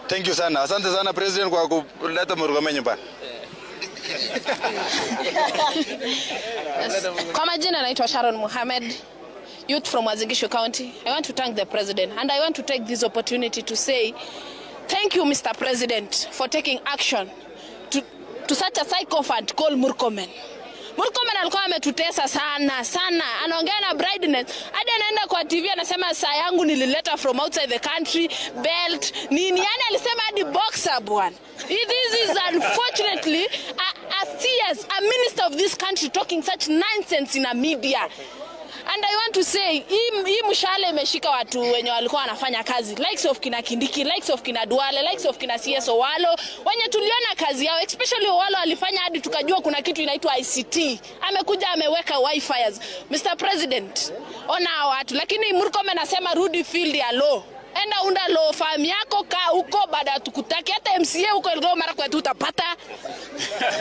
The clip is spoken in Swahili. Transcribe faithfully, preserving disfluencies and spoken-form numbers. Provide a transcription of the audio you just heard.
Thank you sana. Asante sana President kwa kuleta Murkomen nyumbani. Kwa majina naitwa Sharon Mohamed, youth from Uasin Gishu County. I want to thank the President and I want to take this opportunity to say thank you, Mister President, for taking action to, to such a sycophant called Murkomen. Murkomen alikuwa ametutesa sana sana, anaongea na brightness hadi anaenda kwa T V anasema saa yangu nilileta from outside the country, belt nini, yani alisema hadi boxer bwana. This is unfortunately a, a C S, a minister of this country talking such nonsense in a media. And I want to say, hii mshale imeshika watu wenye walikuwa wanafanya kazi, likes of kina Kindiki, likes of kina Duale, likes of kina C S Owalo, wenye tuliona kazi yao, especially Owalo alifanya hadi tukajua kuna kitu inaitwa I C T. Amekuja ameweka wifi. Mister President, ona watu, lakini Murkomen anasema rudi field ya law. Enda unda law farm yako, kaa huko, baada tukutaki hata M C A huko Elgeyo Marakwet utapata.